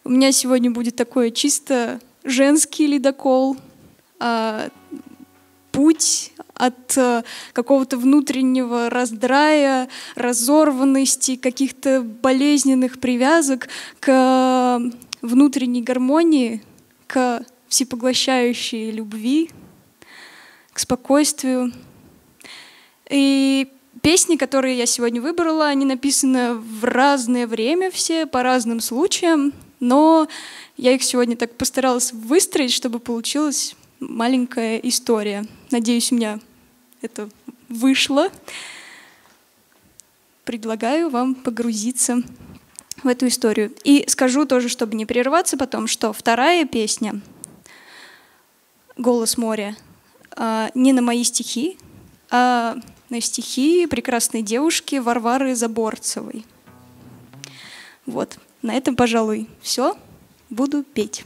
У меня сегодня будет такой чисто женский ледокол, путь от какого-то внутреннего раздрая, разорванности, каких-то болезненных привязок к внутренней гармонии, к всепоглощающей любви, к спокойствию. И песни, которые я сегодня выбрала, они написаны в разное время все, по разным случаям, но я их сегодня так постаралась выстроить, чтобы получилась маленькая история. Надеюсь, у меня это вышло. Предлагаю вам погрузиться в эту историю. И скажу тоже, чтобы не прерваться потом, что вторая песня «Голос моря» не на мои стихи, а на стихи прекрасной девушки Варвары Заборцевой. Вот, на этом, пожалуй, все. Буду петь.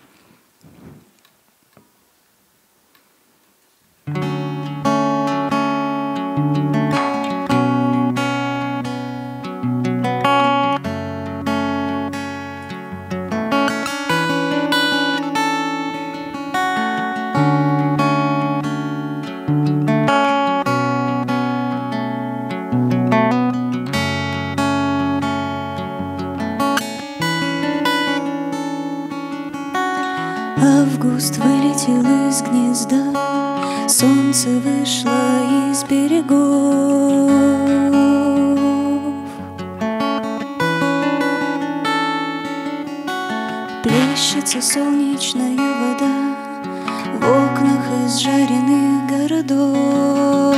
Август вылетел из гнезда, солнце вышло из берегов. Плещется солнечная вода в окнах изжаренных городов.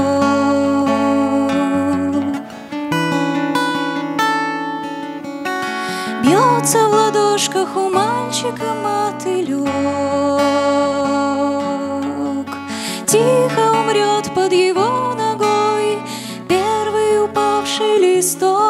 Бьется в ладошках у мальчика мотылек, тихо умрет под его ногой первый упавший листок.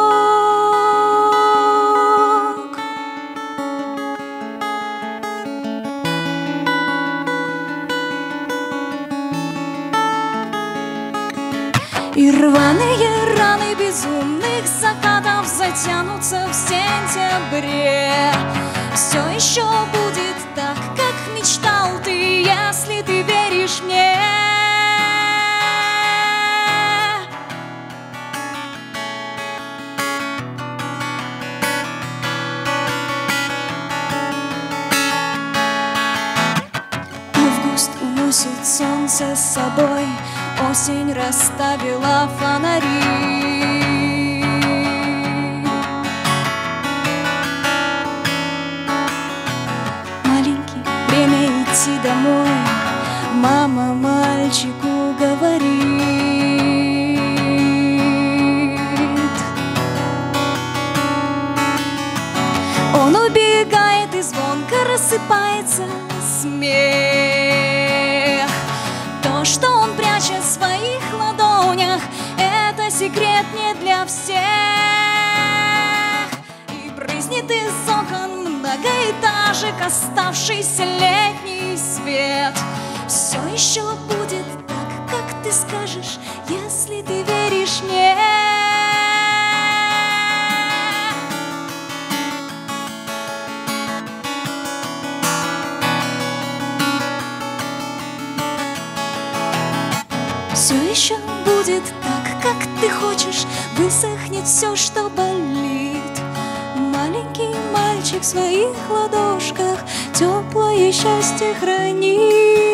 И рваные раны безумных закатов затянутся в сентябре. Все еще будет так, как мечтал ты, если ты веришь мне. Август уносит солнце с собой, осень расставила фонари. Маленький, время идти домой, мама мальчику говорит. Он убегает, и звонко рассыпается смех. То, что он прячет в своих ладонях, это секрет не для всех. И брызнет из окон многоэтажек оставшийся летний свет. Все еще будет так, как ты скажешь, если ты веришь мне. Все еще будет так, как ты хочешь, высохнет все, что болит. Маленький мальчик в своих ладошках теплое счастье хранит.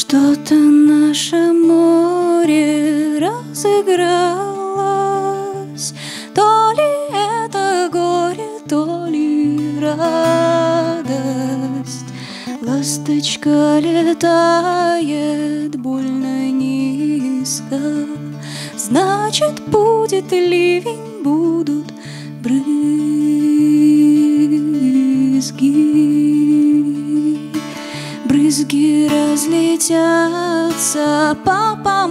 Что-то наше море разыгралось, то ли это горе, то ли радость. Ласточка летает больно низко, значит, будет ливень, будут брызги. Брызги разлетятся по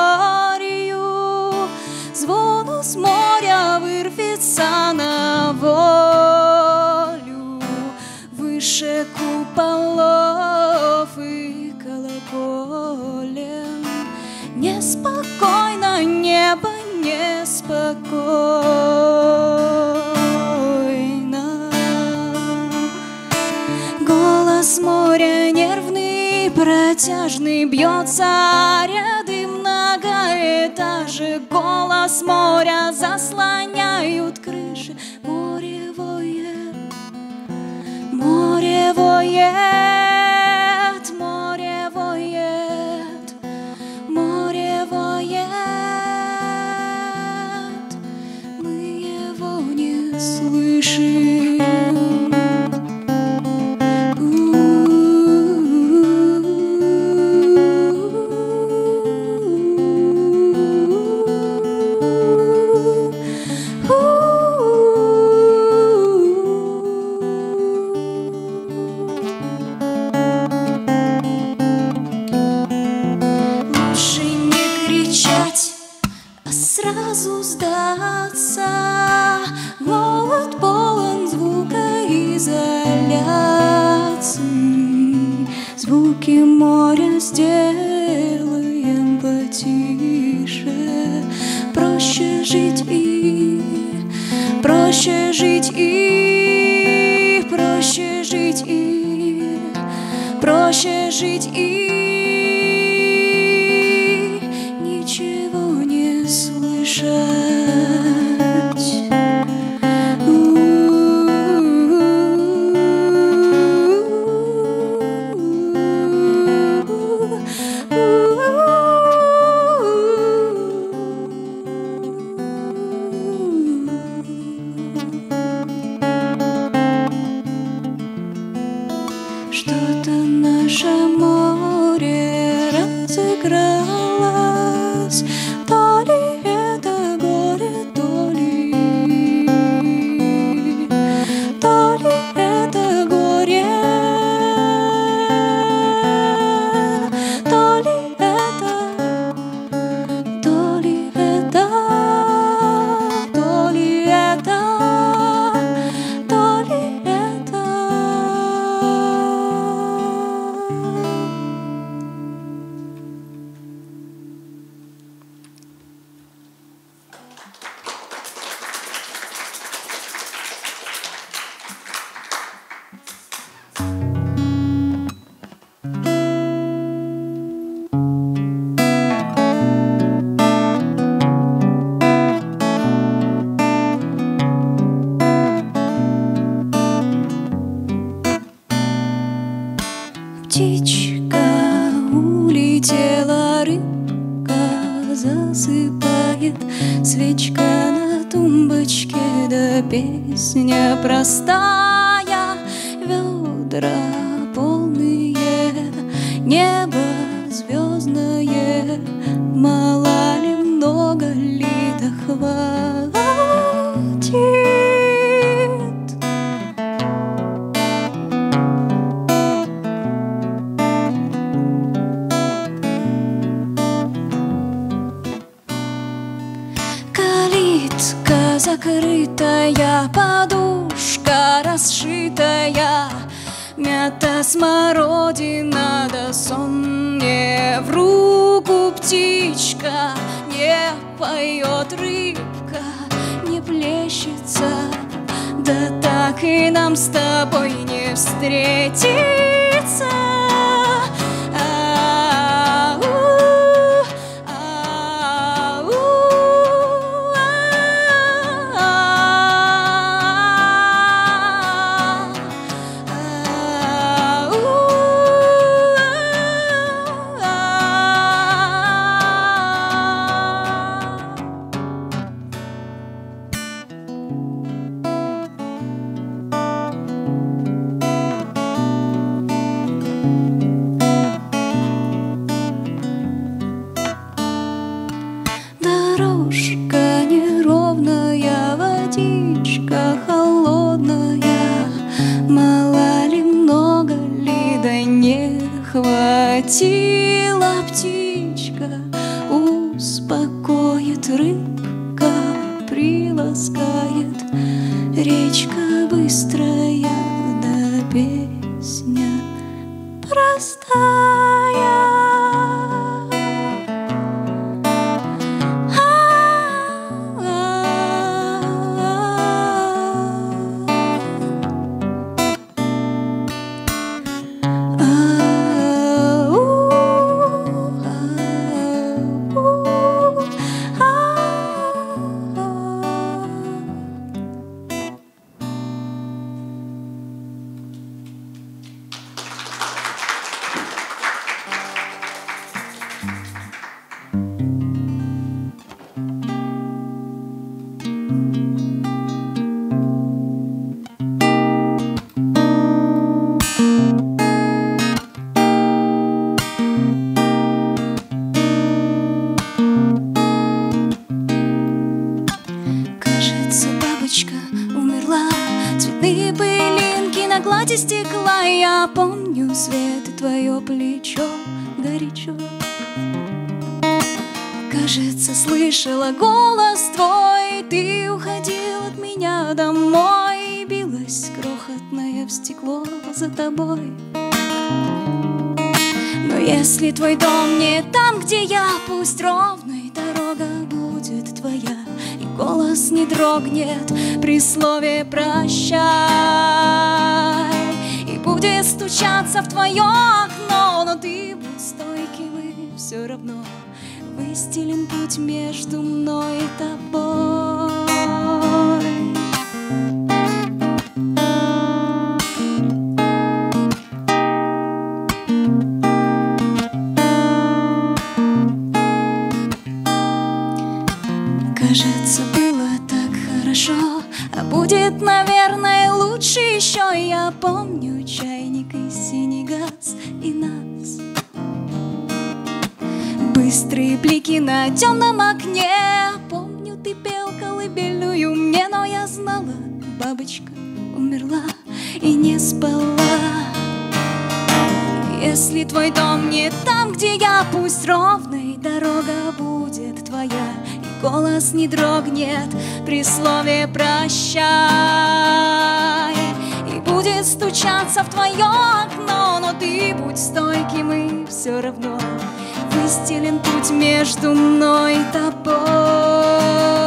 морю, звон с моря вырвется на волю. Выше куполов и колоколен неспокойно, небо неспокойно. Голос моря нервный, протяжный, бьется ряды многоэтажек. Голос моря заслоняют крыши. Море воет, море воет, море воет, море воет. Мы его не слышим. Сразу сдаться, голод полон звукоизоляции. Звуки моря сделаем потише. Проще жить и, проще жить и, проще жить и, проще жить и. Ничего не слышать. Что-то наше море разыгралось, то ли это горе, то ли это горе, то ли это, то ли это, то ли это, то ли это. Птичка улетела, рыбка засыпает, свечка на тумбочке, да песня простая. Ведра полные, небо звездное, мало ли, много ли, да хватит. Калитка закрытая, подушка расшитая, мята, смородина, да сон мне в руку. Птичка не поет, рыбка не плещется, да так и нам с тобой не встретиться. не хватило, птичка успокоит, рыбка приласкает, речка быстрая, да песня простая. Стекла, я помню свет и твое плечо горячо. Кажется, слышала голос твой, ты уходил от меня домой, билась крохотная в стекло за тобой. Но если твой дом не там, где я, пусть ровной дорога будет твоя, и голос не дрогнет при слове прощай. Будет стучаться в твое окно, но ты будь стойким, и все равно выстелим путь между мной и тобой. Кажется, было так хорошо, а будет, наверное, лучше еще. Я помню чайник и синий газ и нас, быстрые блики на темном окне. Помню, ты пел колыбельную мне, но я знала, бабочка умерла и не спала. Если твой дом не там, где я, пусть ровной дорога будет твоя, и голос не дрогнет при слове прощай. И будет стучаться в твое окно, но ты будь стойким, и все равно выстелен путь между мной и тобой.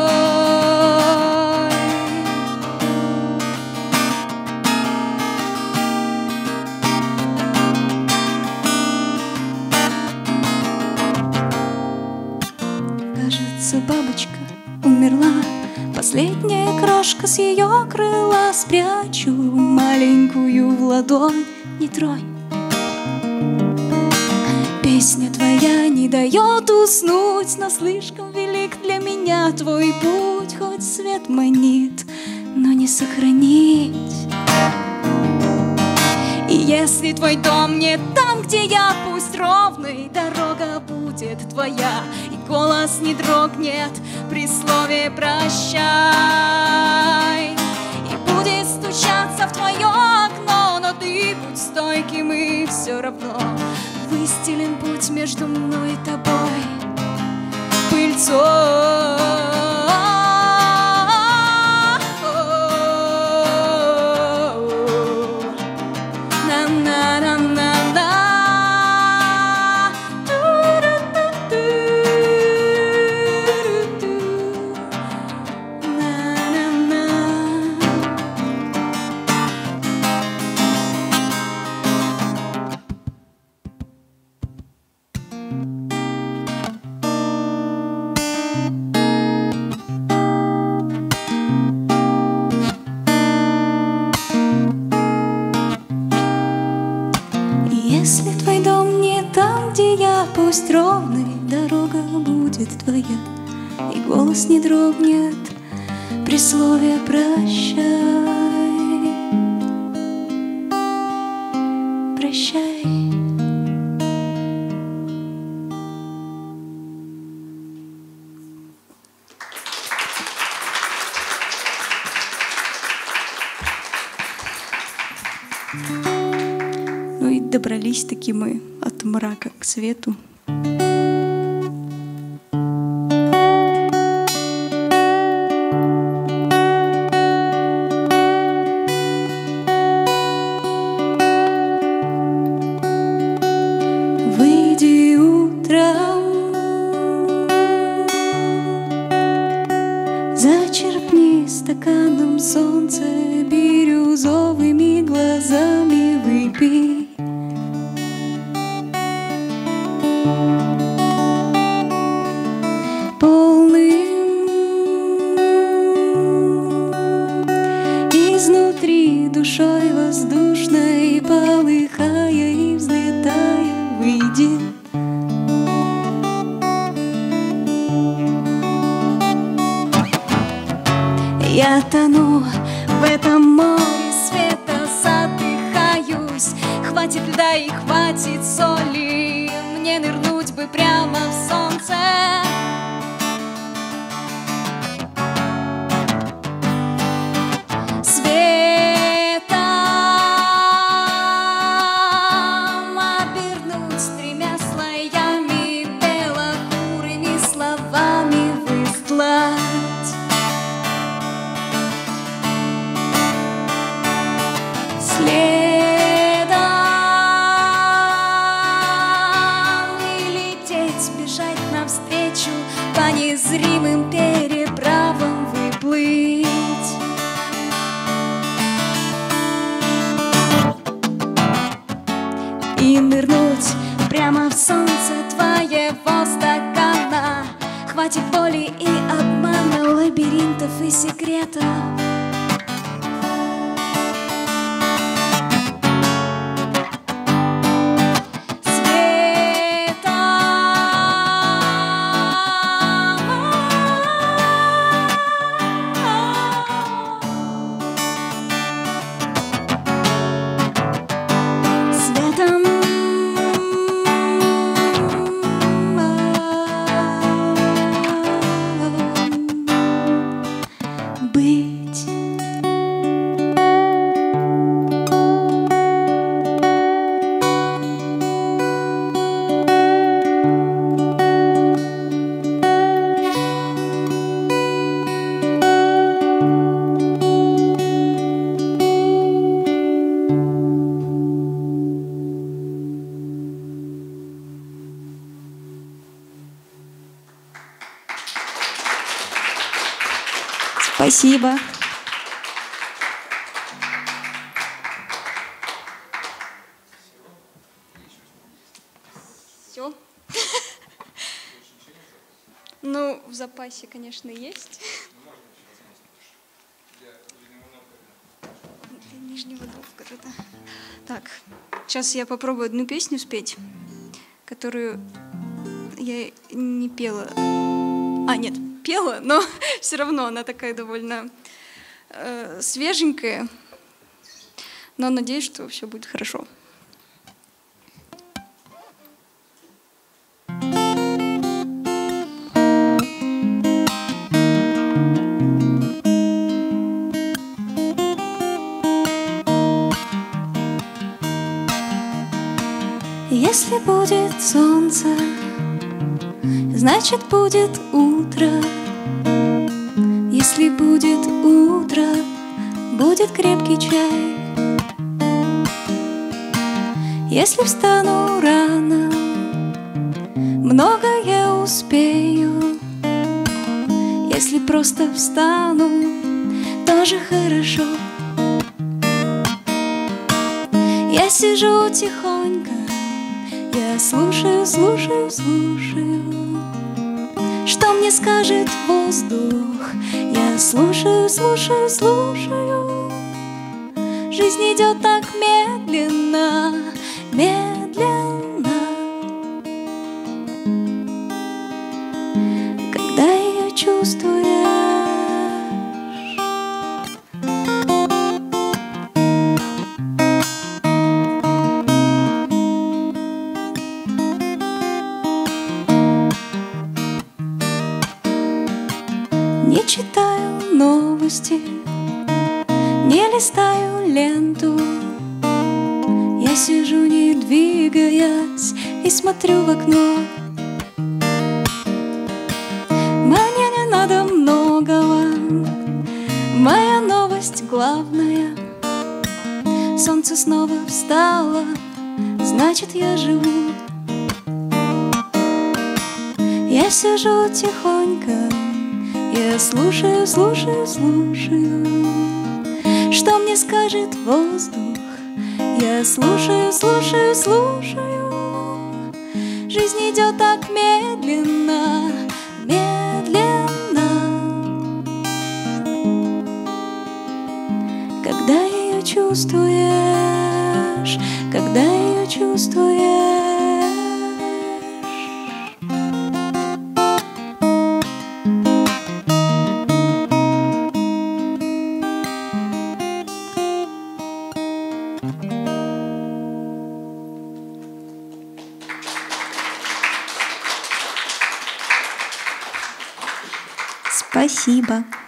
Кажется, бабочка умерла, последняя крошка с ее крыла. Спрячу маленькую в ладонь, не тронь. Песня твоя не дает уснуть, но слишком велик для меня твой путь. Хоть свет манит, но не сохранить. И если твой дом не там, где я, пусть ровной дорога будет твоя, и голос не дрогнет при слове прощай. И будет стучаться в твое окно, но ты будь стойким, и все равно выстелен путь между мной и тобой пыльцой. Если твой дом не там, где я, пусть ровной дорога будет твоя, и голос не дрогнет при слове прощай. Прощай. Ну и добрались поднялись таки мы от мрака к свету. Выйди утром, зачерпни стаканом солнце, бирюзовыми глазами выпей. Полным изнутри душой воздушной, полыхая и взлетая, выйди. Я тону в этом море света, задыхаюсь. Хватит льда и хватит соли, мне нырнуть бы прямо в солнце. Светом обернуть тремя слоями, белокурыми словами выслать. Следом и лететь, бежать навстречу, по незримым переправам выплыть. И нырнуть прямо в солнце твоего стакана. Хватит боли и обмана, лабиринтов и секретов. Спасибо. Все. Ну, в запасе, конечно, есть. Для Нижнего Новгорода. Так, сейчас я попробую одну песню спеть, которую я не пела. А, нет, пела, но все равно она такая довольно свеженькая. Но надеюсь, что все будет хорошо. Если будет солнце, значит будет утро. Если будет утро, будет крепкий чай. Если встану рано, многое успею. Если просто встану, тоже хорошо. Я сижу тихонько, я слушаю, слушаю, слушаю, что мне скажет воздух. Я слушаю, слушаю, слушаю. Жизнь идет так медленно, медленно. Когда ее чувствуешь, не читаю новости, не листаю ленту. Я сижу, не двигаюсь, двигаясь, и смотрю в окно. Мне не надо многого, моя новость главная. Солнце снова встало, значит, я живу. Я сижу тихонько, я слушаю, слушаю, слушаю, что мне скажет воздух. Я слушаю, слушаю, слушаю. Жизнь идет так медленно, медленно. Когда ее чувствуешь, когда ее чувствуешь. Спасибо.